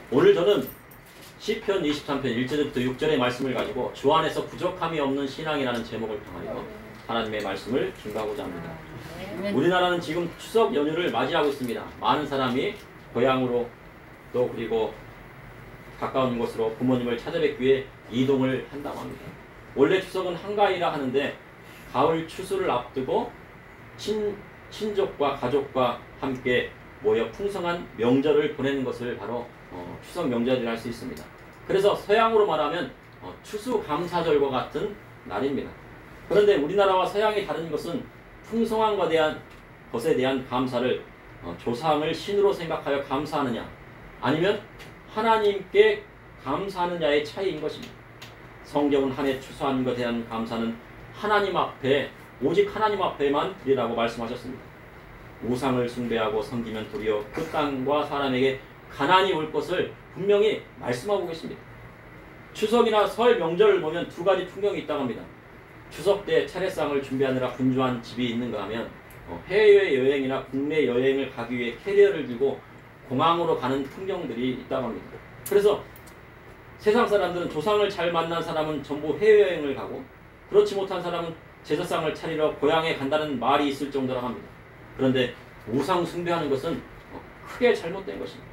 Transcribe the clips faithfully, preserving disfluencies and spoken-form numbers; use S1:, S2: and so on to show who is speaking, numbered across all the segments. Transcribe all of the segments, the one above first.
S1: 오늘 저는 시편 이십삼 편 일 절부터 육 절의 말씀을 가지고 주 안에서 부족함이 없는 신앙이라는 제목을 통하여 하나님의 말씀을 증거하고자 합니다. 우리나라는 지금 추석 연휴를 맞이하고 있습니다. 많은 사람이 고향으로 또 그리고 가까운 곳으로 부모님을 찾아뵙기 위해 이동을 한다고 합니다. 원래 추석은 한가위라 하는데 가을 추수를 앞두고 친, 친족과 가족과 함께 모여 풍성한 명절을 보내는 것을 바로 어, 추석 명절이라 할 수 있습니다. 그래서 서양으로 말하면 어, 추수감사절과 같은 날입니다. 그런데 우리나라와 서양이 다른 것은 풍성한 것에 대한, 것에 대한 감사를 어, 조상을 신으로 생각하여 감사하느냐 아니면 하나님께 감사하느냐의 차이인 것입니다. 성경은 한 해 추수한 것에 대한 감사는 하나님 앞에 오직 하나님 앞에만 드리라고 말씀하셨습니다. 우상을 숭배하고 섬기면 도리어 그 땅과 사람에게 가난이 올 것을 분명히 말씀하고 계십니다. 추석이나 설 명절을 보면 두 가지 풍경이 있다고 합니다. 추석 때 차례상을 준비하느라 분주한 집이 있는가 하면 해외여행이나 국내 여행을 가기 위해 캐리어를 들고 공항으로 가는 풍경들이 있다고 합니다. 그래서 세상 사람들은 조상을 잘 만난 사람은 전부 해외여행을 가고 그렇지 못한 사람은 제사상을 차리러 고향에 간다는 말이 있을 정도라고 합니다. 그런데 우상 숭배하는 것은 크게 잘못된 것입니다.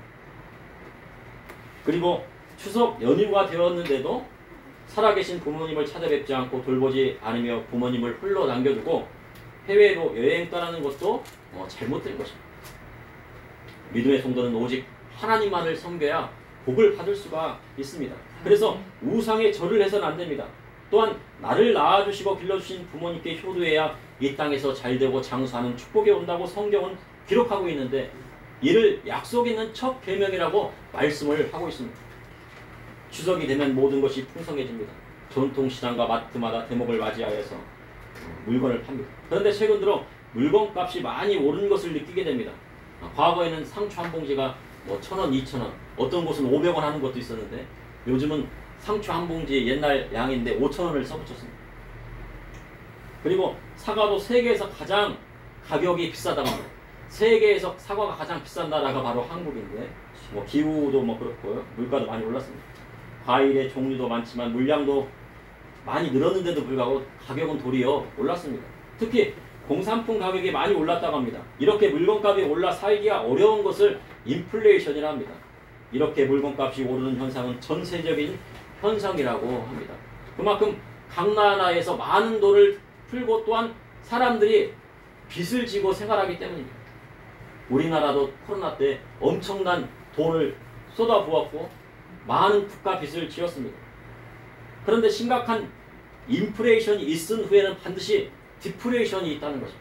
S1: 그리고 추석 연휴가 되었는데도 살아계신 부모님을 찾아뵙지 않고 돌보지 않으며 부모님을 홀로 남겨두고 해외로 여행 떠나는 것도 잘못된 것입니다. 믿음의 성도는 오직 하나님만을 섬겨야 복을 받을 수가 있습니다. 그래서 우상에 절을 해서는 안 됩니다. 또한 나를 낳아주시고 길러주신 부모님께 효도해야 이 땅에서 잘되고 장수하는 축복이 온다고 성경은 기록하고 있는데 이를 약속 있는 첫 계명이라고 말씀을 하고 있습니다. 추석이 되면 모든 것이 풍성해집니다. 전통시장과 마트마다 대목을 맞이하여서 물건을 팝니다. 그런데 최근 들어 물건값이 많이 오른 것을 느끼게 됩니다. 과거에는 상추 한 봉지가 뭐 천 원, 이천 원, 어떤 곳은 오백 원 하는 것도 있었는데 요즘은 상추 한 봉지에 옛날 양인데 오천 원을 써붙였습니다. 그리고 사과도 세계에서 가장 가격이 비싸다고 합니다. 세계에서 사과가 가장 비싼 나라가 바로 한국인데 뭐 기후도 뭐 그렇고요. 물가도 많이 올랐습니다. 과일의 종류도 많지만 물량도 많이 늘었는데도 불구하고 가격은 도리어 올랐습니다. 특히 공산품 가격이 많이 올랐다고 합니다. 이렇게 물건값이 올라 살기가 어려운 것을 인플레이션이라 합니다. 이렇게 물건값이 오르는 현상은 전세적인 현상이라고 합니다. 그만큼 각 나라에서 많은 돈을 풀고 또한 사람들이 빚을 지고 생활하기 때문입니다. 우리나라도 코로나 때 엄청난 돈을 쏟아부었고 많은 국가 빚을 지었습니다. 그런데 심각한 인플레이션이 있은 후에는 반드시 디플레이션이 있다는 것입니다.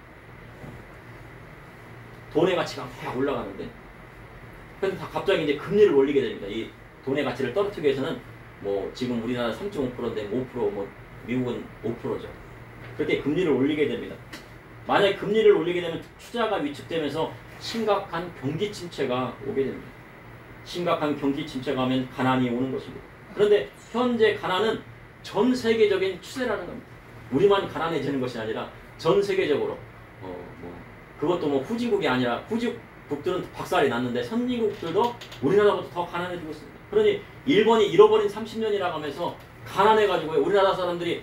S1: 돈의 가치가 막 올라가는데 그런데 다 갑자기 이제 금리를 올리게 됩니다. 이 돈의 가치를 떨어뜨리기 위해서는 뭐 지금 우리나라 삼 점 오 퍼센트인데 오 퍼센트, 뭐 미국은 오 퍼센트죠. 그렇게 금리를 올리게 됩니다. 만약에 금리를 올리게 되면 투자가 위축되면서 심각한 경기 침체가 오게 됩니다. 심각한 경기 침체가 오면 가난이 오는 것입니다. 그런데 현재 가난은 전 세계적인 추세라는 겁니다. 우리만 가난해지는 것이 아니라 전 세계적으로 어, 뭐 그것도 뭐 후진국이 아니라 후진국들은 박살이 났는데 선진국들도 우리나라보다 더 가난해지고 있습니다. 그러니 일본이 잃어버린 삼십 년이라고 하면서 가난해가지고 우리나라 사람들이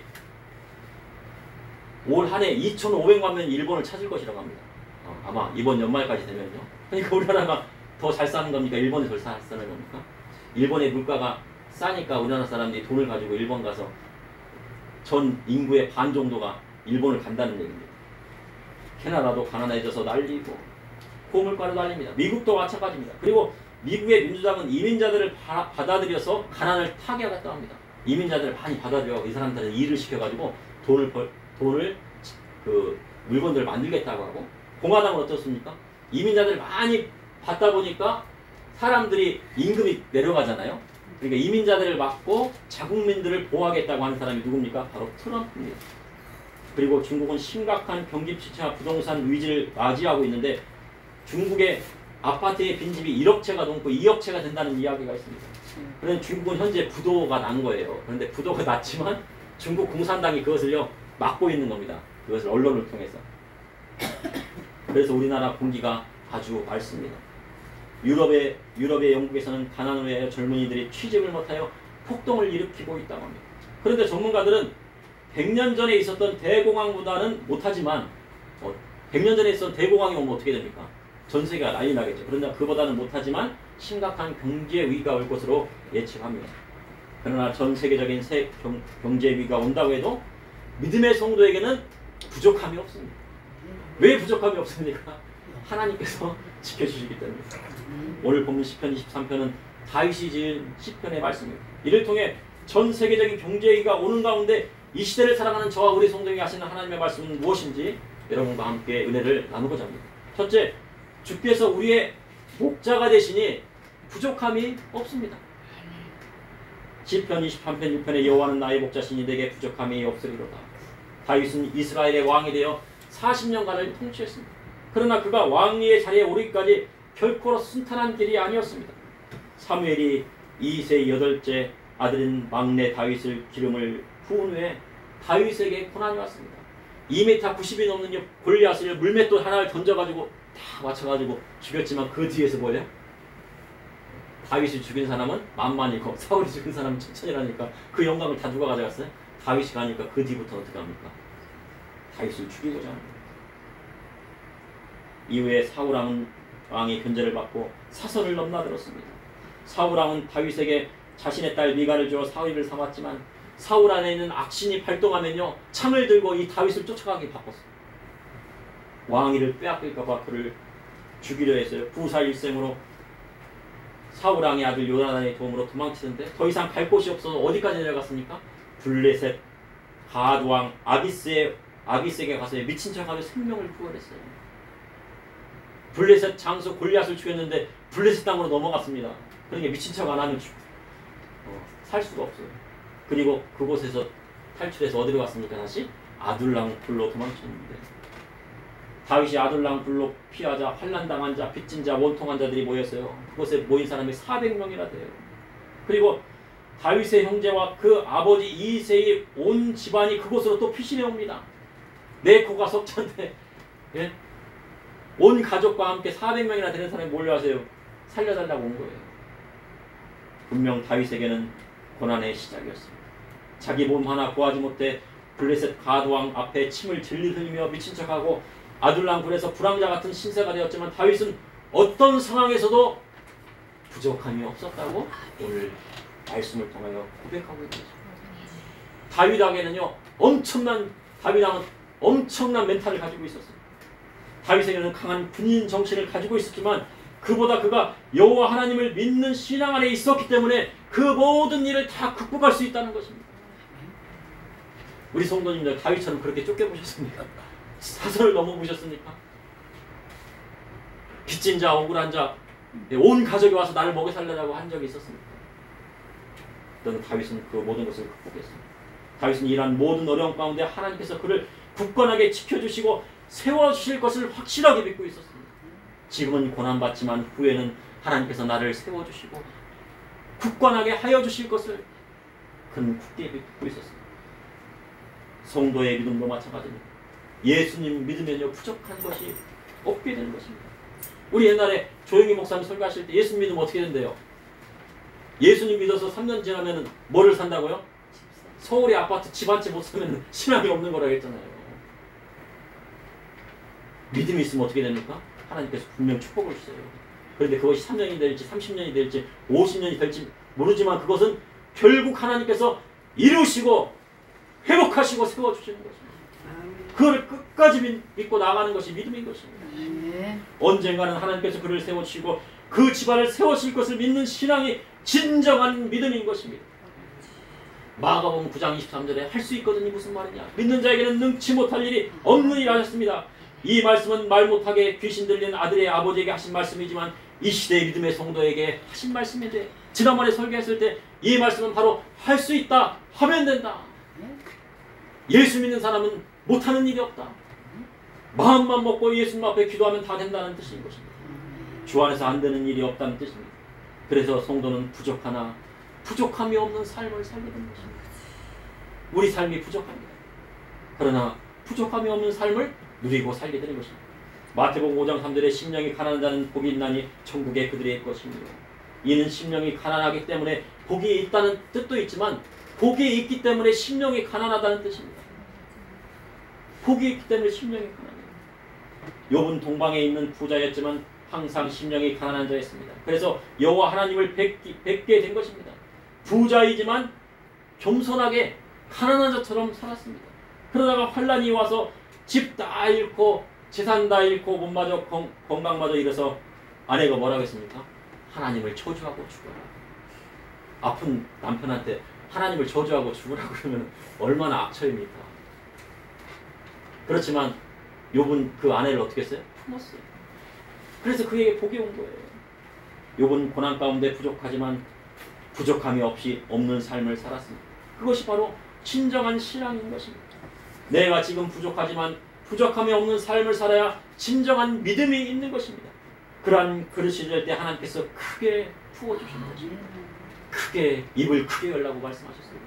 S1: 올 한 해 이천오백만 명이 일본을 찾을 것이라고 합니다. 어, 아마 이번 연말까지 되면요. 그러니까 우리나라가 더 잘 사는 겁니까? 일본이 더 잘 사는 겁니까? 일본의 물가가 싸니까 우리나라 사람들이 돈을 가지고 일본 가서 전 인구의 반 정도가 일본을 간다는 얘기입니다. 캐나다도 가난해져서 난리고 고물가로 난립니다. 미국도 마찬가지입니다. 그리고 미국의 민주당은 이민자들을 바, 받아들여서 가난을 타개하겠다고 합니다. 이민자들을 많이 받아들여 이 사람들은 일을 시켜가지고 돈을 벌, 돈을 그 물건들을 만들겠다고 하고 공화당은 어떻습니까? 이민자들을 많이 받다 보니까 사람들이 임금이 내려가잖아요. 그러니까 이민자들을 막고 자국민들을 보호하겠다고 하는 사람이 누굽니까? 바로 트럼프입니다. 그리고 중국은 심각한 경기 침체와 부동산 위기를 맞이하고 있는데 중국의 아파트의 빈집이 일억 채가 넘고 이억 채가 된다는 이야기가 있습니다. 그런데 중국은 현재 부도가 난 거예요. 그런데 부도가 났지만 중국 공산당이 그것을요 막고 있는 겁니다. 그것을 언론을 통해서. 그래서 우리나라 공기가 아주 맑습니다. 유럽의 유럽의 영국에서는 가난으로 인하여 젊은이들이 취직을 못하여 폭동을 일으키고 있다고 합니다. 그런데 전문가들은 백 년 전에 있었던 대공황보다는 못하지만 어, 백 년 전에 있었던 대공황이 오면 어떻게 됩니까? 전 세계가 난리 나겠죠. 그러나 그보다는 못하지만 심각한 경제 위기가 올 것으로 예측합니다. 그러나 전 세계적인 세, 경, 경제 위기가 온다고 해도 믿음의 성도에게는 부족함이 없습니다. 왜 부족함이 없습니까? 하나님께서 지켜주시기 때문입니다. 오늘 본문 시편 이십삼 편은 다윗이 지은 시편의 말씀입니다. 이를 통해 전 세계적인 경제 위기가 오는 가운데 이 시대를 살아가는 저와 우리 성도에게 하시는 하나님의 말씀은 무엇인지 여러분과 함께 은혜를 나누고자 합니다. 첫째, 주께서 우리의 목자가 되시니 부족함이 없습니다. 시편 이십삼 편 육 편에 여호와는 나의 목자시니 내게 부족함이 없으리로다. 다윗은 이스라엘의 왕이 되어 사십 년간을 통치했습니다. 그러나 그가 왕위의 자리에 오르기까지 결코 순탄한 길이 아니었습니다. 사무엘이 이세의 여덟째 아들인 막내 다윗을 기름을 부은 후에 다윗에게 고난이 왔습니다. 이 미터 구십이 넘는 골리앗을 물맷돌 하나를 던져가지고 다 맞춰가지고 죽였지만 그 뒤에서 뭐예요? 다윗이 죽인 사람은 만만이고 사울이 죽인 사람은 천천이라니까 그 영광을 다 누가 가져갔어요? 다윗이 가니까 그 뒤부터 어떻게 합니까? 다윗을 죽이고자 합니다. 이후에 사울왕은 왕의 견제를 받고 사선을 넘나들었습니다. 사울왕은 다윗에게 자신의 딸 미갈을 주어 사위를 삼았지만 사울 안에 있는 악신이 발동하면요 창을 들고 이 다윗을 쫓아가기 바빴어요. 왕위를 빼앗길까봐 그를 죽이려 했어요. 부사일생으로 사울왕의 아들 요나단의 도움으로 도망치는데 더 이상 갈 곳이 없어서 어디까지 내려갔습니까? 블레셋 가드왕 아비스의 아비스에게 가서 미친 척하며 생명을 구원했어요. 블레셋 장수 골리앗을 죽였는데 블레셋 땅으로 넘어갔습니다. 그러니까 미친 척 안 하면 죽, 어, 살 수가 없어요. 그리고 그곳에서 탈출해서 어디로 갔습니까? 다시 아둘람 굴로 도망쳤는데 다윗이 아둘람 굴로 피하자 환난당한 자, 빚진 자, 원통한 자들이 모였어요. 그곳에 모인 사람이 사백 명이나 돼요. 그리고 다윗의 형제와 그 아버지 이새의 온 집안이 그곳으로 또 피신해 옵니다. 내 코가 석자인데 예? 온 가족과 함께 사백 명이나 되는 사람이 몰려와서요. 살려달라고 온 거예요. 분명 다윗에게는 고난의 시작이었습니다. 자기 몸 하나 구하지 못해 블레셋 가드왕 앞에 침을 질질 흘리며 미친 척하고 아둘람 굴에서 불황자 같은 신세가 되었지만 다윗은 어떤 상황에서도 부족함이 없었다고 오늘 말씀을 통하여 고백하고 있는 거죠. 다윗에게는요 엄청난 다윗왕은 엄청난 멘탈을 가지고 있었어요. 다윗에게는 강한 군인 정신을 가지고 있었지만 그보다 그가 여호와 하나님을 믿는 신앙 안에 있었기 때문에 그 모든 일을 다 극복할 수 있다는 것입니다. 우리 성도님들 다윗처럼 그렇게 쫓겨보셨습니까? 사선을 넘어보셨습니까? 빚진 자, 억울한 자, 온 가족이 와서 나를 먹여 살려라고 한 적이 있었습니까? 또는 다윗은 그 모든 것을 극복했습니다. 다윗은 이러한 모든 어려움 가운데 하나님께서 그를 굳건하게 지켜주시고 세워주실 것을 확실하게 믿고 있었습니다. 지금은 고난받지만 후에는 하나님께서 나를 세워주시고 굳건하게 하여 주실 것을 그는 굳게 믿고 있었습니다. 성도의 믿음도 마찬가지입니다. 예수님 믿으면요 부족한 것이 없게 되는 것입니다. 우리 옛날에 조영희 목사님 설교하실 때 예수님 믿으면 어떻게 된대요? 예수님 믿어서 삼 년 지나면 뭐를 산다고요? 서울의 아파트 집 한 채 못 사면 신앙이 없는 거라고 했잖아요. 믿음이 있으면 어떻게 됩니까? 하나님께서 분명 축복을 주세요. 그런데 그것이 삼 년이 될지 삼십 년이 될지 오십 년이 될지 모르지만 그것은 결국 하나님께서 이루시고 회복하시고 세워주시는 것입니다. 그걸 끝까지 믿고 나가는 것이 믿음인 것입니다. 네. 언젠가는 하나님께서 그를 세워주시고 그 집안을 세우실 것을 믿는 신앙이 진정한 믿음인 것입니다. 마가복음 구 장 이십삼 절에 할 수 있거든이 무슨 말이냐? 믿는 자에게는 능치 못할 일이 없는 일 하셨습니다. 이 말씀은 말 못하게 귀신 들린 아들의 아버지에게 하신 말씀이지만 이 시대의 믿음의 성도에게 하신 말씀인데 지난번에 설교했을 때 이 말씀은 바로 할 수 있다 하면 된다. 예수 믿는 사람은 못하는 일이 없다. 마음만 먹고 예수님 앞에 기도하면 다 된다는 뜻인 것입니다. 주 안에서 안 되는 일이 없다는 뜻입니다. 그래서 성도는 부족하나 부족함이 없는 삶을 살게 되는 것입니다. 우리 삶이 부족합니다. 그러나 부족함이 없는 삶을 누리고 살게 되는 것입니다. 마태복음 오 장 삼 절에 심령이 가난한 자는 복이 있나니 천국에 그들의 것이며, 이는 심령이 가난하기 때문에 복이 있다는 뜻도 있지만 복이 있기 때문에 심령이 가난하다는 뜻입니다. 복이 있기 때문에 심령이 가난해요. 욥은 동방에 있는 부자였지만 항상 심령이 가난한 자였습니다. 그래서 여호와 하나님을 뵙기, 뵙게 된 것입니다. 부자이지만 겸손하게 가난한 자처럼 살았습니다. 그러다가 환란이 와서 집 다 잃고 재산 다 잃고 몸마저 건, 건강마저 잃어서 아내가 뭐라고 했습니까? 하나님을 저주하고 죽어라. 아픈 남편한테 하나님을 저주하고 죽으라고 그러면 얼마나 악처입니까? 그렇지만 욥은 그 아내를 어떻게 했어요? 품었어요. 그래서 그에게 복이 온 거예요. 욥은 고난 가운데 부족하지만 부족함이 없이 없는 삶을 살았습니다. 그것이 바로 진정한 신앙인 것입니다. 내가 지금 부족하지만 부족함이 없는 삶을 살아야 진정한 믿음이 있는 것입니다. 그러한 그릇이 될 때 하나님께서 크게 부어주신 것입니다. 크게 입을 크게 열라고 말씀하셨습니다.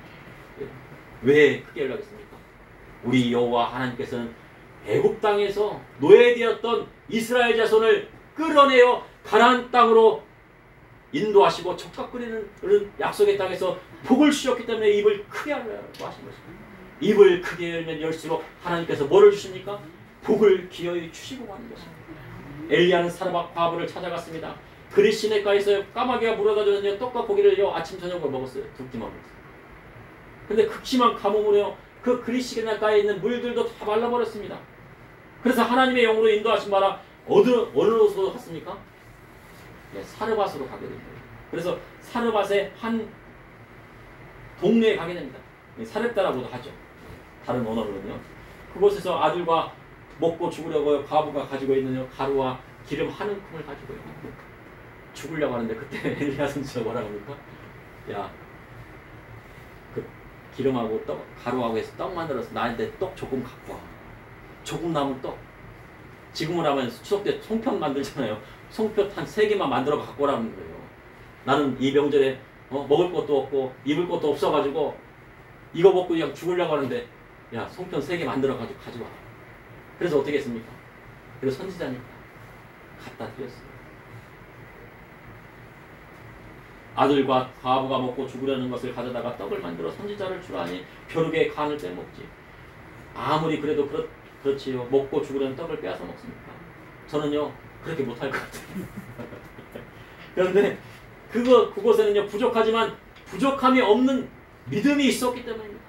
S1: 왜 크게 열라고 했습니까? 우리 여호와 하나님께서는 애굽 땅에서 노예되었던 이스라엘 자손을 끌어내어 가나안 땅으로 인도하시고 젖과 끓이는 약속의 땅에서 복을 주셨기 때문에 입을 크게 하라고 하신 것입니다. 입을 크게 열면 열수록 하나님께서 뭐를 주십니까? 복을 기어이 주시고 가는 것입니다. 엘리야는 사르밧 과부를 찾아갔습니다. 그리 시냇가에서 까마귀가 물어다 줬는데 떡과 고기를 아침 저녁을 먹었어요. 두 끼만 먹었어요. 근데 극심한 가뭄으로 그 그리 시냇가에 있는 물들도 다 말라버렸습니다. 그래서 하나님의 영으로 인도하신 바라 어느 어느 곳으로 갔습니까? 네, 사르밧으로 가게 됩니다. 그래서 사르밧의 한 동네에 가게 됩니다. 사렙다라고도 하죠. 다른 언어로는요. 그곳에서 아들과 먹고 죽으려고 과부가 가지고 있는 가루와 기름 한 움큼을 가지고 죽으려고 하는데 그때 엘리야 선지자가 뭐라고 합니까? 야, 그 기름하고 떡, 가루하고 해서 떡 만들어서 나한테 떡 조금 갖고 와. 조금 남은 떡. 지금은 하면 추석 때 송편 만들잖아요. 송편 한 세 개만 만들어 갖고 오라는 거예요. 나는 이 명절에 어, 먹을 것도 없고 입을 것도 없어가지고 이거 먹고 그냥 죽으려고 하는데 야, 송편 세 개 만들어 가지고 가져와. 그래서 어떻게 했습니까? 그래서 선지자니까 갖다 드렸어요. 아들과 과부가 먹고 죽으려는 것을 가져다가 떡을 만들어 선지자를 주라니 벼룩의 간을 빼먹지. 아무리 그래도 그렇, 그렇지요. 먹고 죽으려는 떡을 빼앗아 먹습니까? 저는요 그렇게 못할 것 같아요. 그런데 그거, 그곳에는요 부족하지만 부족함이 없는 믿음이 있었기 때문입니다.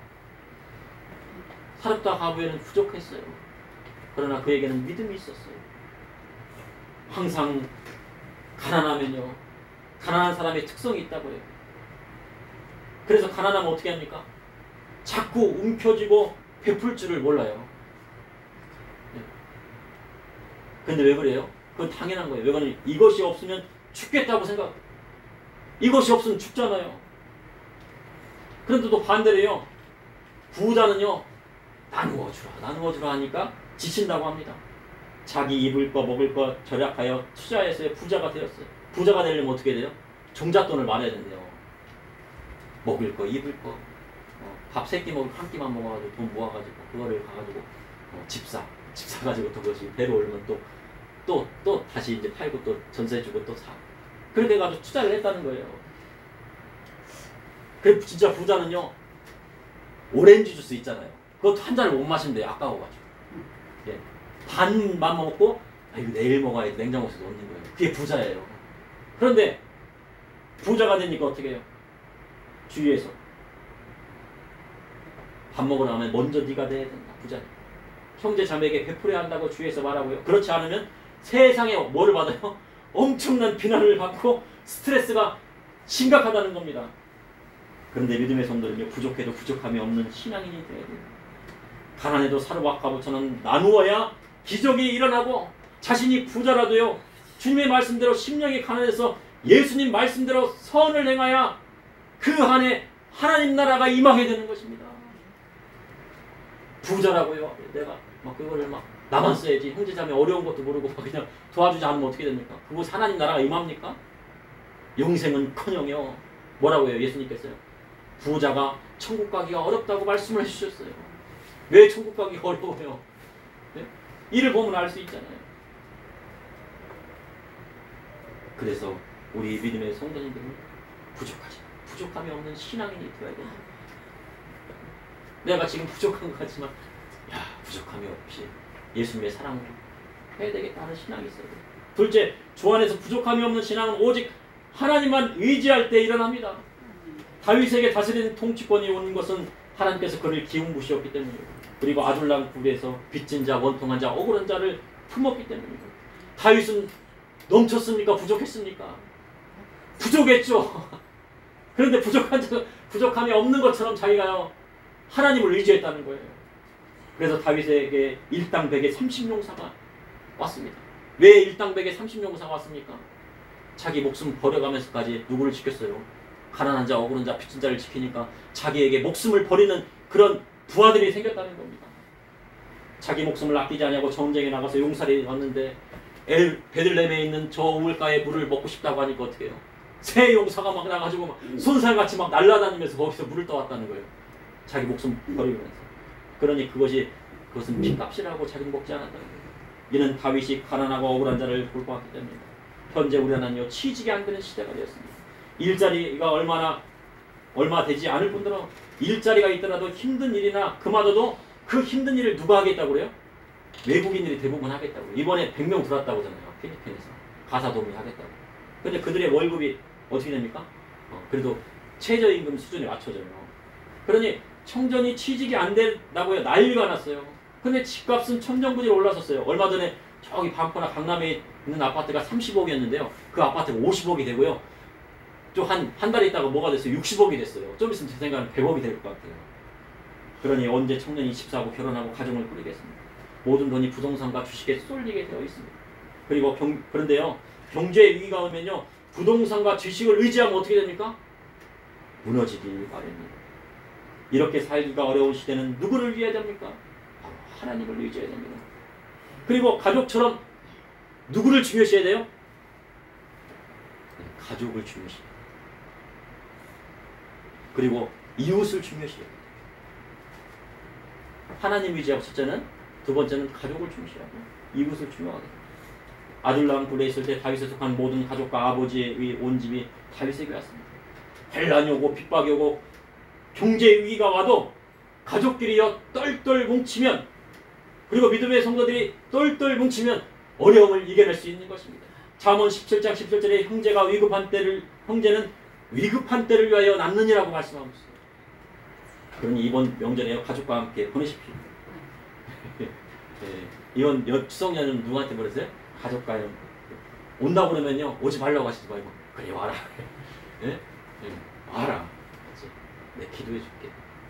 S1: 사렙다 과부에는 부족했어요. 그러나 그에게는 믿음이 있었어요. 항상 가난하면요 가난한 사람의 특성이 있다고 해요. 그래서 가난하면 어떻게 합니까? 자꾸 움켜쥐고 베풀 줄을 몰라요. 근데 왜 그래요? 그건 당연한 거예요. 왜 그러냐면 이것이 없으면 죽겠다고 생각. 이것이 없으면 죽잖아요. 그런데 또 반대로요. 부자는요. 나누어 주라 나누어 주라 하니까 지친다고 합니다. 자기 입을 거 먹을 거 절약하여 투자해서 부자가 되었어요. 부자가 되려면 어떻게 돼요? 종잣돈을 말해야 된대요. 먹을 거 입을 거 어, 밥 세 끼 먹을 한 끼만 먹어가지고 돈 모아가지고 그거를 가가지고 어, 집 사. 집 사가지고 또 그것이 배로 오르면 또 또 또 다시 이제 팔고 또 전세 주고 또 사. 그렇게 해가지고 투자를 했다는 거예요. 그 진짜 부자는요 오렌지 주스 있잖아요. 그것도 한 잔을 못 마시면 돼요. 아까워가지고. 예. 반만 먹고 아, 이거 내일 먹어야 돼. 냉장고에서 넣는 거예요. 그게 부자예요. 그런데 부자가 되니까 어떻게 해요? 주위에서 밥 먹으러 가면 먼저 네가 돼야 된다. 부자. 형제 자매에게 베풀어야 한다고 주위에서 말하고요. 그렇지 않으면 세상에 뭐를 받아요? 엄청난 비난을 받고 스트레스가 심각하다는 겁니다. 그런데 믿음의 성도는요 부족해도 부족함이 없는 신앙인이 되어야 돼요. 가난해도 사르밧 과부처럼 나누어야 기적이 일어나고 자신이 부자라도요 주님의 말씀대로 심령이 가난해서 예수님 말씀대로 선을 행하여 그 안에 하나님 나라가 임하게 되는 것입니다. 부자라고요. 내가 막 그거를 막 나만 써야지. 형제자매 어려운 것도 모르고 그냥 도와주지 않으면 어떻게 됩니까? 그곳 하나님 나라가 임합니까? 영생은커녕요. 뭐라고 해요? 예수님께서요. 부자가 천국 가기가 어렵다고 말씀을 해주셨어요. 왜 천국 가기가 어려워요? 네? 이를 보면 알 수 있잖아요. 그래서 우리 믿음의 성도님들은 부족하지 부족함이 없는 신앙인이 되어야 된다. 내가 지금 부족한 것 같지만 야 부족함이 없이 예수님의 사랑으로 해야 되겠다는 신앙이 있어야 돼. 둘째, 주 안에서 부족함이 없는 신앙은 오직 하나님만 의지할 때 일어납니다. 다윗에게 다스리는 통치권이 온 것은 하나님께서 그를 기운 부시었기 때문이고, 그리고 아둘람 굴에서 빚진 자, 원통한 자, 억울한 자를 품었기 때문이고. 다윗은 넘쳤습니까? 부족했습니까? 부족했죠. 그런데 부족한 자, 부족함이 없는 것처럼 자기가요 하나님을 의지했다는 거예요. 그래서 다윗에게 일당백의 삼십용사가 왔습니다. 왜 일당백의 삼십용사가 왔습니까? 자기 목숨 버려가면서까지 누구를 지켰어요? 가난한 자, 억울한 자, 빚진 자를 지키니까 자기에게 목숨을 버리는 그런 부하들이 생겼다는 겁니다. 자기 목숨을 아끼지 않냐고 전쟁에 나가서 용사리 왔는데 엘 베들레헴에 있는 저 우물가의 물을 먹고 싶다고 하니까 어떻게 해요? 새 용사가 막 나가지고 막 손살같이 막 날아다니면서 거기서 물을 떠왔다는 거예요. 자기 목숨 버리면서. 그러니 그것이 그것은 핏값이라고 자기는 먹지 않았다는 거예요. 이는 다윗이 가난하고 억울한 자를 돌보았기 때문입니다. 현재 우리 하나는요 취직이 안 되는 시대가 되었습니다. 일자리가 얼마나 얼마 되지 않을 뿐더러 일자리가 있더라도 힘든 일이나 그마저도 그 힘든 일을 누가 하겠다고 그래요? 외국인들이 대부분 하겠다고. 이번에 백 명 들어왔다고 하잖아요. 필리핀에서 가사도우미 하겠다고. 근데 그들의 월급이 어떻게 됩니까? 어, 그래도 최저임금 수준에 맞춰져요. 그러니 청전이 취직이 안 된다고요. 난리가 났어요. 근데 집값은 천정부지로 올라섰어요. 얼마 전에 저기 반포나 강남에 있는 아파트가 삼십억이었는데요. 그 아파트가 오십억이 되고요. 또 한, 한 달 있다가 뭐가 됐어요? 육십억이 됐어요. 좀 있으면 제 생각은 백억이 될 것 같아요. 그러니 언제 청년이 집 사고 결혼하고 가정을 꾸리겠습니까? 모든 돈이 부동산과 주식에 쏠리게 되어 있습니다. 그리고 경, 그런데요. 경제의 위기가 오면요. 부동산과 주식을 의지하면 어떻게 됩니까? 무너지기 마련입니다. 이렇게 살기가 어려운 시대는 누구를 위해야 됩니까? 바로 하나님을 의지해야 됩니다. 그리고 가족처럼 누구를 중요시해야 돼요? 가족을 중요시해야 돼요. 그리고 이웃을 중요시해야 돼요. 하나님 의지하고 첫째는, 두 번째는 가족을 중요시하고 이웃을 중요하게 됩니다. 아둘람 굴에 있을 때 다윗에 속한 모든 가족과 아버지의 온 집이 다윗에게 왔습니다. 환란이 오고 핍박이 오고 경제 위기가 와도 가족끼리요 똘똘 뭉치면, 그리고 믿음의 성도들이 똘똘 뭉치면 어려움을 이겨낼 수 있는 것입니다. 잠언 십칠 장 십칠 절에 형제가 위급한 때를 형제는 위급한 때를 위하여 낳느니라고 말씀하고 있어요. 그러니 이번 명절에요 가족과 함께 보내십시오. 예, 이번 추석 연휴는 누구한테 보내세요? 가족과요. 온다고 그러면요 오지 말라고 하시지 말고 그래 와라. 예? 예, 와라. 그치? 내 기도해 줄게.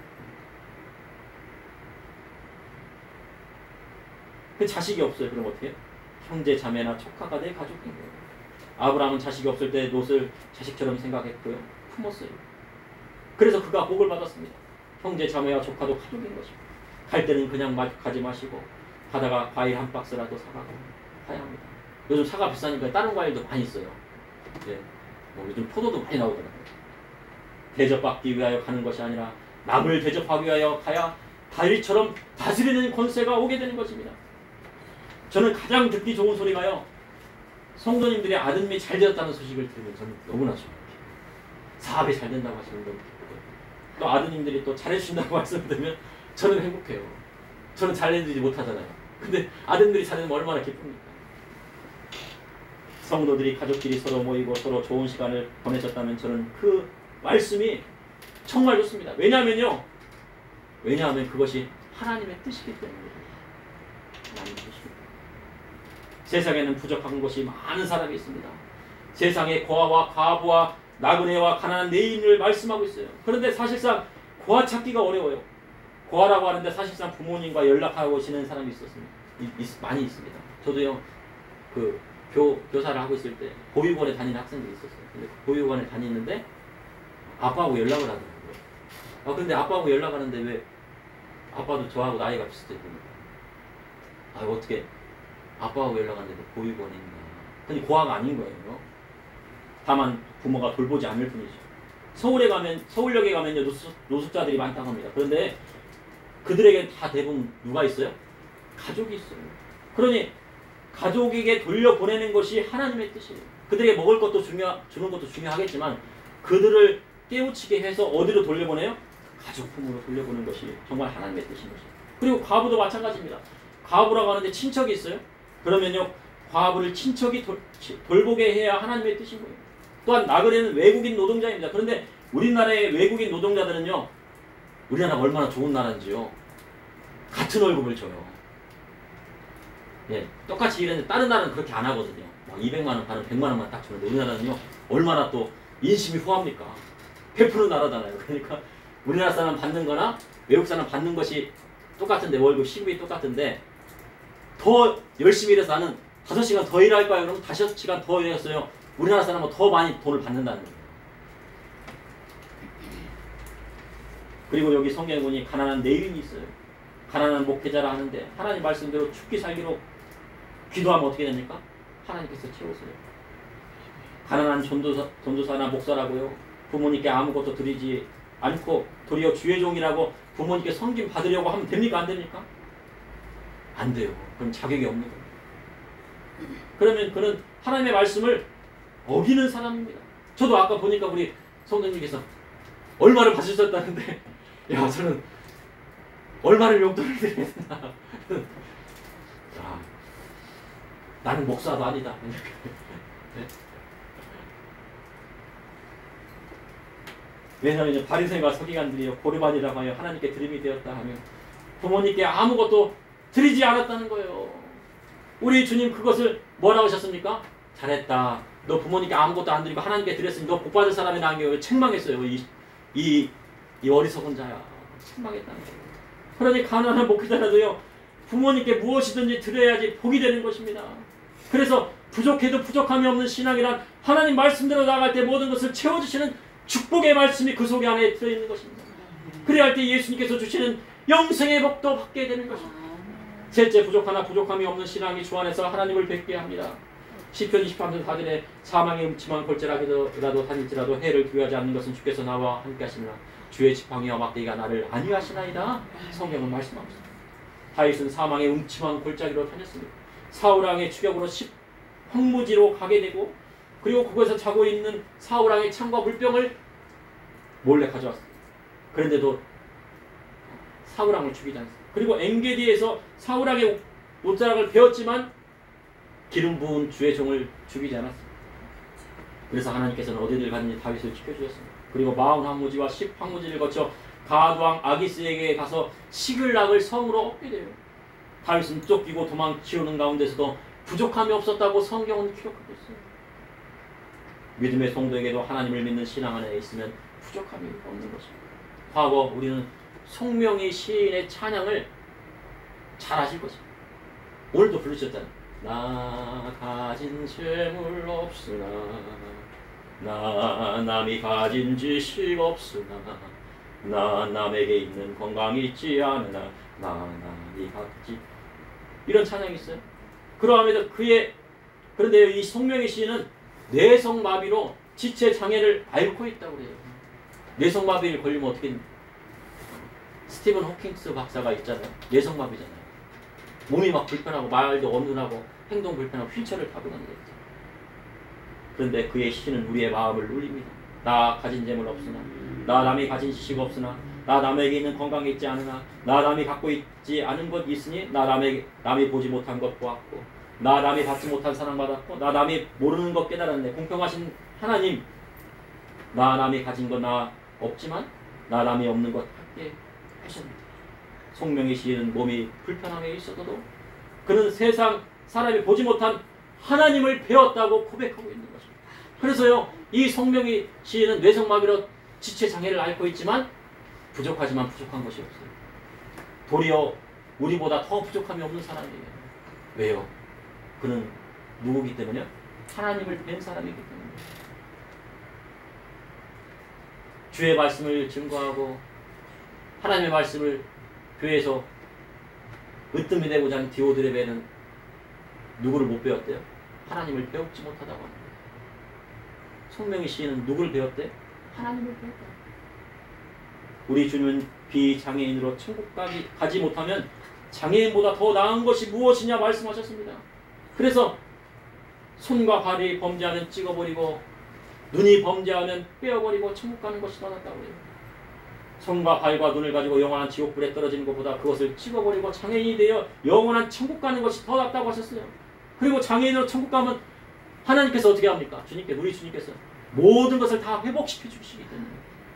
S1: 그 자식이 없어요. 그럼 어떻게 해요? 형제 자매나 조카가 내 가족인 거예요. 아브라함은 자식이 없을 때 롯을 자식처럼 생각했고요. 품었어요. 그래서 그가 복을 받았습니다. 형제 자매와 조카도 가족인 것입니다. 갈 때는 그냥 가지 마시고 가다가 과일 한 박스라도 사가고 가야 합니다. 요즘 사과 비싸니까 다른 과일도 많이 있어요. 예. 뭐 요즘 포도도 많이 나오더라고요. 대접받기 위하여 가는 것이 아니라 남을 대접하기 위하여 가야 다윗처럼 다스리는 권세가 오게 되는 것입니다. 저는 가장 듣기 좋은 소리가요. 성도님들이 아드님이 잘 되었다는 소식을 들으면 저는 너무나 좋아요. 사업이 잘 된다고 하시면 너무 기쁘고요. 또 아드님들이 또 잘해주신다고 말씀을 들으면 저는 행복해요. 저는 잘해주지 못하잖아요. 근데 아드님들이 잘해주면 얼마나 기쁩니까? 성도들이 가족끼리 서로 모이고 서로 좋은 시간을 보내셨다면 저는 그 말씀이 정말 좋습니다. 왜냐하면요. 왜냐하면 그것이 하나님의 뜻이기 때문입니다. 하나님의 뜻입니다. 세상에는 부족한 것이 많은 사람이 있습니다. 세상에 고아와 과부와 나그네와 가난한 내인을 말씀하고 있어요. 그런데 사실상 고아 찾기가 어려워요. 고아라고 하는데 사실상 부모님과 연락하고 오시는 사람이 있었습니다. 이, 있, 많이 있습니다. 저도요. 그 교, 교사를 하고 있을 때 보육원에 다니는 학생들이 있었어요. 근데 그 보육원에 다니는데 아빠하고 연락을 하더라고요. 아 근데 아빠하고 연락하는데 왜 아빠도 저하고 나이가 비슷해 보니까 아 어떻게 아빠하고 연락하는데 보육원에 있나. 근데 고아가 아닌 거예요. 다만 부모가 돌보지 않을 뿐이죠. 서울에 가면 서울역에 가면요 노숙, 노숙자들이 많다고 합니다. 그런데 그들에게 다 대부분 누가 있어요? 가족이 있어요. 그러니 가족에게 돌려보내는 것이 하나님의 뜻이에요. 그들에게 먹을 것도 중요, 주는 것도 중요하겠지만 그들을 깨우치게 해서 어디로 돌려보내요? 가족 품으로 돌려보는 것이 정말 하나님의 뜻인 것이죠. 그리고 과부도 마찬가지입니다. 과부라고 하는데 친척이 있어요. 그러면요, 과부를 친척이 돌, 돌보게 해야 하나님의 뜻인 거예요. 또한 나그네는 외국인 노동자입니다. 그런데 우리나라의 외국인 노동자들은요, 우리나라가 얼마나 좋은 나라인지요. 같은 월급을 줘요. 예, 똑같이 일했는데 다른 나라는 그렇게 안 하거든요. 막 이백만 원 받는 백만 원만 딱 주는데 우리나라는요, 얼마나 또 인심이 후합니까? 베푸는 나라잖아요. 그러니까 우리나라 사람 받는 거나 외국 사람 받는 것이 똑같은데, 월급 시급이 똑같은데 더 열심히 일해서 나는 다섯 시간 더 일할 거야. 그러면 다섯 시간 더 일했어요. 우리나라 사람은 더 많이 돈을 받는다는 거예요. 그리고 여기 성경에 보니 가난한 레위인이 있어요. 가난한 목회자라 하는데 하나님 말씀대로 죽기 살기로 기도하면 어떻게 됩니까? 하나님께서 채우세요. 가난한 전도사, 전도사나 목사라고요, 부모님께 아무것도 드리지 않고 도리어 주의 종이라고 부모님께 섬김 받으려고 하면 됩니까? 안 됩니까? 안 돼요. 그럼 자격이 없는 거예요. 그러면 그는 하나님의 말씀을 어기는 사람입니다. 저도 아까 보니까 우리 성도님께서 얼마를 받으셨다는데, 야, 저는 얼마를 용돈을 드리겠나. 자, 나는 목사도 아니다. 네? 왜냐하면 바리새인과 서기관들이 고르반이라고 하여 하나님께 드림이 되었다 하며 부모님께 아무것도 드리지 않았다는 거예요. 우리 주님 그것을 뭐라고 하셨습니까? 잘했다. 너 부모님께 아무것도 안 드리고 하나님께 드렸으니 너 복받을 사람이 나은 게 책망했어요. 이, 이, 이 어리석은 자야. 책망했다는 거예요. 그러니 가난한 목회자라도요, 부모님께 무엇이든지 드려야지 복이 되는 것입니다. 그래서 부족해도 부족함이 없는 신앙이란 하나님 말씀대로 나아갈 때 모든 것을 채워주시는 축복의 말씀이 그 속에 안에 들어있는 것입니다. 그래야 할 때 예수님께서 주시는 영생의 복도 받게 되는 것입니다. 셋째, 부족하나 부족함이 없는 신앙이 주 안에서 하나님을 뵙게 합니다. 시편 이십삼 편 사 절에 사망의 음침한 골짜기라도 다닐지라도 해를 두려워하지 않는 것은 주께서 나와 함께 하시느라 주의 지팡이와 막대기가 나를 안위하시나이다. 성경은 말씀하고 있습니다. 다윗은 사망의 음침한 골짜기로 다녔습니다. 사울왕의 추격으로 십 황무지로 가게 되고, 그리고 그곳에서 자고 있는 사울왕의 창과 물병을 몰래 가져왔습니다. 그런데도 사울왕을 죽이지 않습니다. 그리고 엔게디에서 사울왕의 옷자락을 베었지만 기름 부은 주의 종을 죽이지 않았습니다. 그래서 하나님께서는 어디를 갔는지 다윗을 지켜주셨습니다. 그리고 마흔 황무지와 십 황무지를 거쳐 가드왕 아기스에게 가서 시글락을 성으로 얻게 돼요. 다윗은 쫓기고 도망치우는 가운데서도 부족함이 없었다고 성경은 기록하고 있어요. 믿음의 성도에게도 하나님을 믿는 신앙 안에 있으면 부족함이 없는 것입니다. 과거 우리는 송명희 시인의 찬양을 잘 아실 것입니다. 오늘도 부르셨잖아요. 나 가진 재물 없으나, 나 남이 가진 지식 없으나, 나 남에게 있는 건강이 있지 않으나, 나 남이 갖지. 이런 찬양이 있어요. 그러함에도 그의, 그런데 이 송명희 시인은 뇌성마비로 지체 장애를 앓고 있다고 그래요. 뇌성마비를 걸리면 어떻게 됩니까? 스티븐 호킹스 박사가 있잖아요. 뇌성마비잖아요. 몸이 막 불편하고 말도 어눌하고 행동 불편하고 휠체어를 타고 다니는 거죠. 그런데 그의 시는 우리의 마음을 울립니다. 나 가진 재물 없으나, 나 남이 가진 지식 없으나, 나 남에게 있는 건강이 있지 않으나, 나 남이 갖고 있지 않은 것 있으니, 나 남에게, 남이 보지 못한 것 보았고, 나 남이 받지 못한 사랑받았고, 나 남이 모르는 것 깨달았네. 공평하신 하나님, 나 남이 가진 것 나 없지만 나 남이 없는 것 함께 하셨습니다. 송명희 시인은 몸이 불편함에 있어도 그는 세상 사람이 보지 못한 하나님을 배웠다고 고백하고 있는 것입니다. 그래서요, 이 송명희 시인은 뇌성마비로 지체장애를 앓고 있지만 부족하지만 부족한 것이 없어요. 도리어 우리보다 더 부족함이 없는 사람이에요. 왜요? 그는 누구기 때문에요? 하나님을 뵌 사람이기 때문에. 주의 말씀을 증거하고 하나님의 말씀을 교회에서 으뜸이 되고자 하는 디오드레베는 누구를 못 배웠대요? 하나님을 배우지 못하다고 합니다. 송명희 시인은 누구를 배웠대? 하나님을 배웠다. 우리 주님은 비장애인으로 천국 가기, 가지 못하면 장애인보다 더 나은 것이 무엇이냐 말씀하셨습니다. 그래서 손과 발이 범죄하면 찍어버리고 눈이 범죄하면 빼어버리고 천국 가는 것이 더 낫다고 해요. 손과 발과 눈을 가지고 영원한 지옥불에 떨어지는 것보다 그것을 찍어버리고 장애인이 되어 영원한 천국 가는 것이 더 낫다고 하셨어요. 그리고 장애인으로 천국 가면 하나님께서 어떻게 합니까? 주님께, 우리 주님께서 모든 것을 다 회복시켜 주시기 때문에.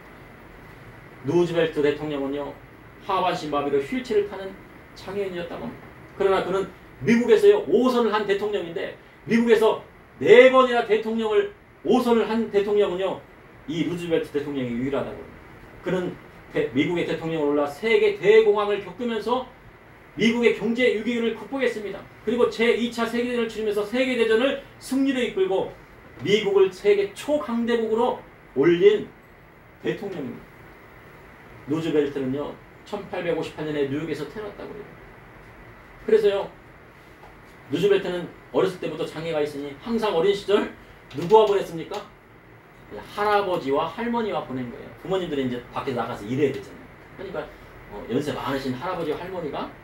S1: 루즈벨트 대통령은요, 하반신 마비로 휠체어를 타는 장애인이었다고 합니다. 그러나 그는 미국에서요 오 선을 한 대통령인데, 미국에서 네 번이나 대통령을 오 선을 한 대통령은요 이 루즈벨트 대통령이 유일하다고 합니다. 그는 대, 미국의 대통령으로 올라 세계 대공황을 겪으면서 미국의 경제 위기를 극복했습니다. 그리고 제이 차 세계대전을 치르면서 세계대전을 승리로 이끌고 미국을 세계 초강대국으로 올린 대통령입니다. 루즈벨트는요 천팔백오십팔 년에 뉴욕에서 태어났다고 해요. 그래서요 루즈벨트는 어렸을 때부터 장애가 있으니 항상 어린 시절 누구와 보냈습니까? 할아버지와 할머니와 보낸 거예요. 부모님들이 이제 밖에 나가서 일해야 되잖아요. 그러니까 어, 연세 많으신 할아버지와 할머니가 어,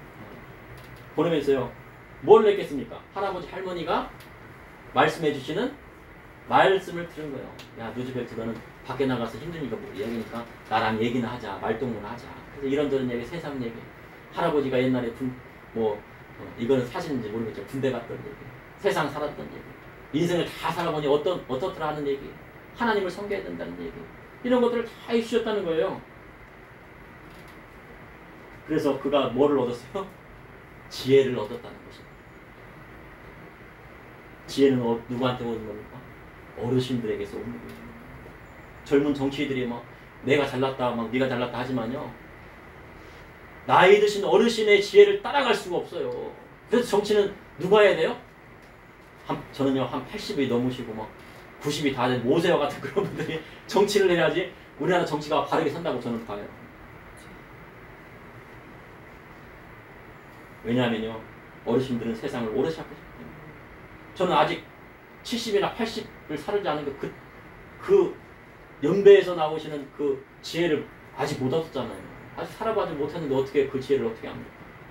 S1: 보내면서요 뭘 했겠습니까? 할아버지 할머니가 말씀해 주시는 말씀을 들은 거예요. 야, 루즈벨트 너는 밖에 나가서 힘드니까 뭐 얘기니까 나랑 얘기나 하자, 말동무나 하자. 그래서 이런저런 얘기, 세상 얘기. 할아버지가 옛날에 군, 뭐 어, 이거는 사실인지 모르겠죠. 군대 갔던 얘기, 세상 살았던 얘기, 인생을 다 살아보니 어떤 어떻더라 하는 얘기, 하나님을 섬겨야 된다는 얘기, 이런 것들을 다 해주셨다는 거예요. 그래서 그가 뭐를 얻었어요? 지혜를 얻었다는 것입니다. 지혜는 어, 누구한테 오는 겁니까? 어르신들에게서 오는 거예요. 젊은 정치인들이 막 내가 잘났다, 막 네가 잘났다 하지만요, 나이 드신 어르신의 지혜를 따라갈 수가 없어요. 그래서 정치는 누가 해야 돼요? 한, 저는요 한 팔십이 넘으시고 막 구십이 다 된 모세와 같은 그런 분들이 정치를 해야지 우리나라 정치가 바르게 산다고 저는 봐요. 왜냐하면요 어르신들은 세상을 오래 살고 싶어요. 저는 아직 칠십이나 팔십을 살지 않은 그, 그 연배에서 나오시는 그 지혜를 아직 못 얻었잖아요. 아직 살아보지 못했는데 어떻게 그 지혜를 어떻게 합니까?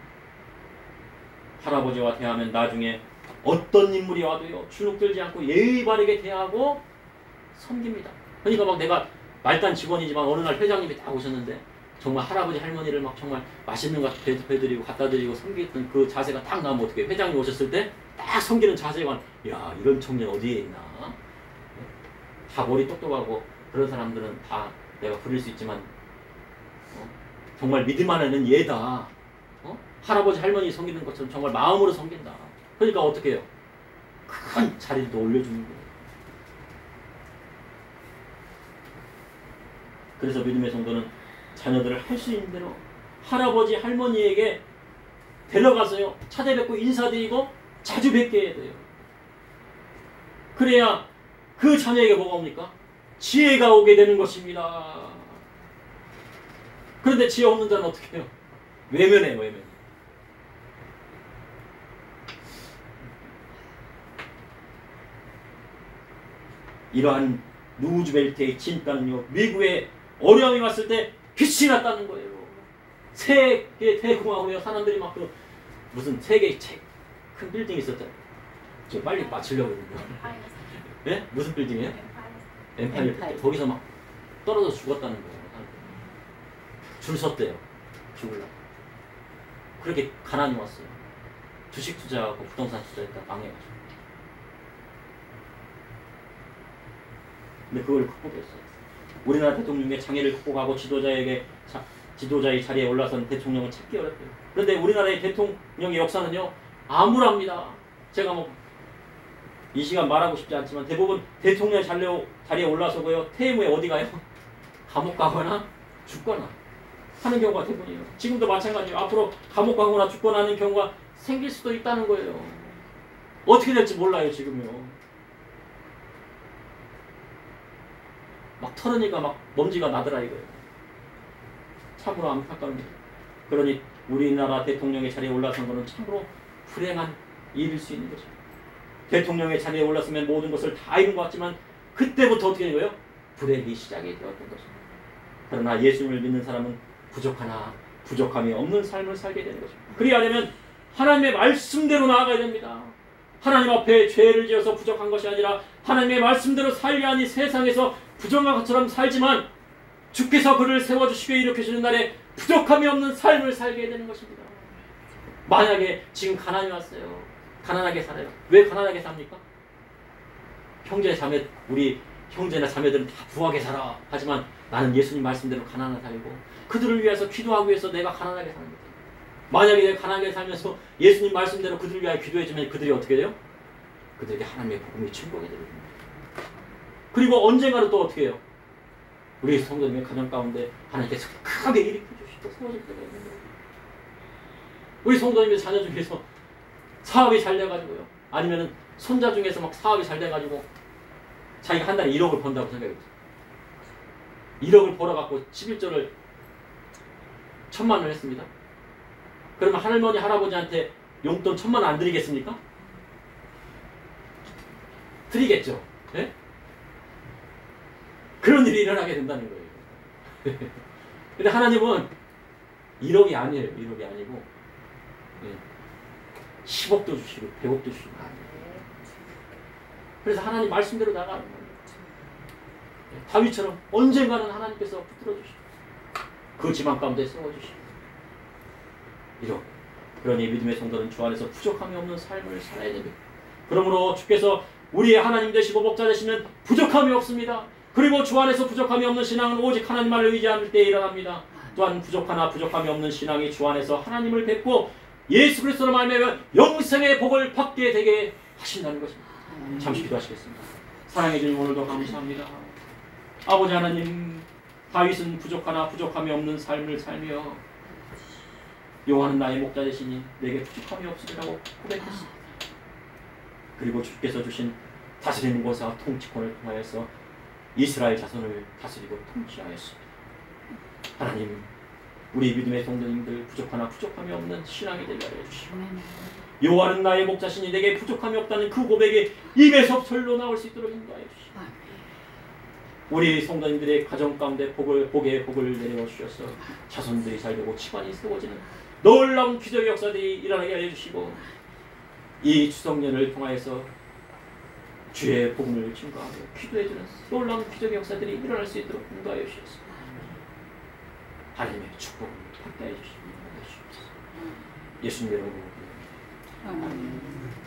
S1: 할아버지와 대하면 나중에 어떤 인물이 와도요 주눅들지 않고 예의 바르게 대하고 섬깁니다. 그러니까 막 내가 말단 직원이지만 어느 날 회장님이 딱 오셨는데 정말 할아버지 할머니를 막 정말 맛있는 거 배드리고 갖다 드리고 섬기던 그 자세가 딱 나오면 어떻게 해요? 회장님 오셨을 때 딱 섬기는 자세가 야 이런 청년 어디에 있나? 다 머리 똑똑하고 그런 사람들은 다 내가 부릴 수 있지만 어? 정말 믿을만 하는 얘다. 어? 할아버지 할머니 섬기는 것처럼 정말 마음으로 섬긴다. 그러니까 어떻게 해요? 큰 자리를 또 올려주는 거예요. 그래서 믿음의 성도는 자녀들을 할 수 있는 대로 할아버지 할머니에게 데려가서요 찾아뵙고 인사드리고 자주 뵙게 해야 돼요. 그래야 그 자녀에게 뭐가 옵니까? 지혜가 오게 되는 것입니다. 그런데 지혜 없는 자는 어떻게 해요? 외면해요, 외면. 이러한 루즈벨트의 진가는요 미국에 어려움이 왔을 때 빛이 났다는 거예요. 세계 대공황으로요 사람들이 막 그 무슨 세계 큰 빌딩이 있었잖아요. 저 빨리 맞추려고 했는데. 네? 무슨 빌딩이에요? 엠파이어. 엠파이어. 거기서 막 떨어져 죽었다는 거예요. 줄 섰대요. 죽으려고. 그렇게 가난이 왔어요. 주식 투자하고 부동산 투자했다 망해가지고. 근데 그걸 극복했어요. 우리나라 대통령의 장애를 극복하고 지도자에게 자, 지도자의 자리에 올라선 대통령은 찾기 어렵대요. 그런데 우리나라의 대통령의 역사는요 암울합니다. 제가 뭐 이 시간 말하고 싶지 않지만 대부분 대통령 자리에 올라서고요 퇴임 후에 어디 가요? 감옥 가거나 죽거나 하는 경우가 대부분이에요. 지금도 마찬가지예요. 앞으로 감옥 가거나 죽거나 하는 경우가 생길 수도 있다는 거예요. 어떻게 될지 몰라요 지금요. 막 털으니까 막 먼지가 나더라 이거예요. 참으로 안타까웁니다. 그러니 우리나라 대통령의 자리에 올라선 것은 참으로 불행한 일일 수 있는 거죠. 대통령의 자리에 올랐으면 모든 것을 다 이룬 것 같지만 그때부터 어떻게 된 거예요? 불행이 시작이 되었던 거죠. 그러나 예수님을 믿는 사람은 부족하나 부족함이 없는 삶을 살게 되는 거죠. 그리하려면 하나님의 말씀대로 나아가야 됩니다. 하나님 앞에 죄를 지어서 부족한 것이 아니라 하나님의 말씀대로 살려 하니 세상에서 부정한 것처럼 살지만 주께서 그를 세워주시고 일으켜주는 날에 부족함이 없는 삶을 살게 되는 것입니다. 만약에 지금 가난이 왔어요. 가난하게 살아요. 왜 가난하게 삽니까? 형제 자매, 우리 형제나 자매들은 다 부하게 살아. 하지만 나는 예수님 말씀대로 가난하게 살고 그들을 위해서 기도하기 위해서 내가 가난하게 사는 거예요. 만약에 내가 가난하게 살면서 예수님 말씀대로 그들을 위하여 기도해주면 그들이 어떻게 돼요? 그들에게 하나님의 복음이 충족이 됩니다. 그리고 언젠가는 또 어떻게 해요? 우리 성도님의 가정 가운데 하나님께서 크게 일으켜주시고 세워질 때가 있는 거예요. 우리 성도님의 자녀 중에서 사업이 잘 돼가지고요. 아니면은 손자 중에서 막 사업이 잘 돼가지고 자기가 한 달에 일억을 번다고 생각해보세요. 일억을 벌어갖고 십일조를 천만 원 했습니다. 그러면 할머니, 할아버지한테 용돈 천만 원 안 드리겠습니까? 드리겠죠. 네? 그런 일이 일어나게 된다는 거예요. 근데 하나님은 일억이 아니에요. 일억이 아니고 네. 십억도 주시고 백억도 주시고 그래서 하나님 말씀대로 나가는 거예요. 다윗처럼 언젠가는 하나님께서 붙들어 주시고 그 지망 가운데 세워주시고 이런 그러니 믿음의 성도는 주 안에서 부족함이 없는 삶을 살아야 됩니다. 그러므로 주께서 우리의 하나님 되시고 목자 되시면 부족함이 없습니다. 그리고 주 안에서 부족함이 없는 신앙은 오직 하나님만을 의지할 때 일어납니다. 또한 부족하나 부족함이 없는 신앙이 주 안에서 하나님을 뵙고 예수 그리스도로 말미암아 영생의 복을 받게 되게 하신다는 것입니다. 잠시 기도하시겠습니다. 사랑해 주님 오늘도 감사합니다. 아버지 하나님, 다윗은 부족하나 부족함이 없는 삶을 살며 여호와는 나의 목자 되시니 내게 부족함이 없으리라고 고백했습니다. 그리고 주께서 주신 다스리는 권세와 통치권을 통하여서 이스라엘 자손을 다스리고 통치하였습니다. 하나님, 우리 믿음의 성도님들 부족하나 부족함이 없는 신앙이 되게 하여 주시고 여호와는 나의 목자시니 내게 부족함이 없다는 그 고백이 입에서 절로 나올 수 있도록 인도하여 주시고 우리 성도님들의 가정 가운데 복을, 복의 복을 내려 주셔서 자손들이 잘 되고 집안이 세워지는 놀라운 기적의 역사들이 일어나게 하여 주시고 이 추석년을 통하여서 주의 복음을 증거하며 기도해주는 놀라운 기적의 역사들이 일어날 수 있도록 인도하여 주시옵소서. 하나님의 축복을 받게 하여 주시옵소서. 예수님의 이름으로 기도합니다. 아멘.